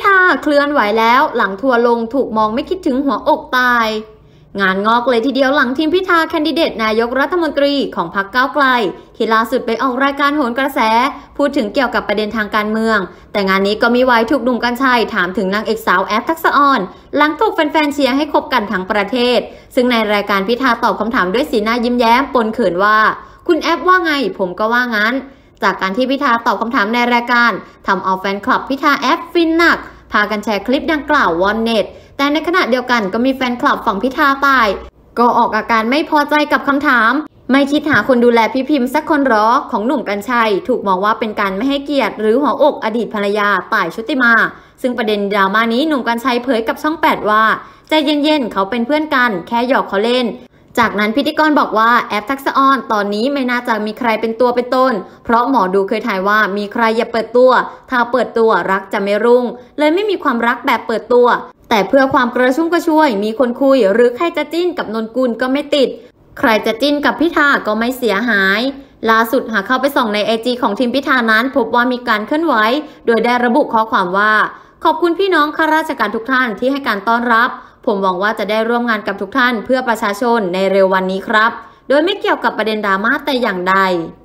ธาเคลื่อนไหวแล้วหลังทัวร์ลงถูกมองไม่คิดถึงหัวอกตายงานงอกเลยทีเดียวหลังทีมพิธาแคนดิเดตนายกรัฐมนตรีของพรรคก้าวไกลที่ล่าสุดไปออกรายการโหนกระแสพูดถึงเกี่ยวกับประเด็นทางการเมืองแต่งานนี้ก็มีไว้ถูกหนุ่มกรรชัยถามถึงนางเอกสาวแอฟทักษะอ่อนหลังถูกแฟนๆเชียร์ให้คบกันทั้งประเทศซึ่งในรายการพิธาตอบคำถามด้วยสีหน้ายิ้มแย้มปนเขินว่าคุณแอฟว่าไงผมก็ว่างั้นจากการที่พิธาตอบคำถามในรายการทำเอาแฟนคลับพิธาแอฟฟินหนักพากันแชร์คลิปดังกล่าววอนเน็ตแต่ในขณะเดียวกันก็มีแฟนคลับฝั่งพิธาตายก็ออกอาการไม่พอใจกับคำถามไม่คิดหาคนดูแลพี่พิมพ์สักคนหรอของหนุ่มกรรชัยถูกมองว่าเป็นการไม่ให้เกียรติหรือหัวอกอดีตภรรยาต่ายชุติมาซึ่งประเด็นดราม่านี้หนุ่มกรรชัยเผยกับช่อง8ว่าใจเย็นๆเขาเป็นเพื่อนกันแค่หยอกเขาเล่นจากนั้นพิธีกรบอกว่าแอฟทักษะอ่อนตอนนี้ไม่น่าจะมีใครเป็นตัวเป็นตนเพราะหมอดูเคยถ่ายว่ามีใครอย่าเปิดตัวถ้าเปิดตัวรักจะไม่รุ่งเลยไม่มีความรักแบบเปิดตัวแต่เพื่อความกระชุ่มกระชวยมีคนคุยหรือใครจะจิ้นกับนนกุลก็ไม่ติดใครจะจิ้นกับพิธาก็ไม่เสียหายล่าสุดหากเข้าไปส่องใน IG ของทีมพิธานั้นพบว่ามีการเคลื่อนไหวโดยได้ระบุข้อความว่าขอบคุณพี่น้องข้าราชการทุกท่านที่ให้การต้อนรับผมหวังว่าจะได้ร่วมงานกับทุกท่านเพื่อประชาชนในเร็ววันนี้ครับโดยไม่เกี่ยวกับประเด็นดราม่าแต่อย่างใด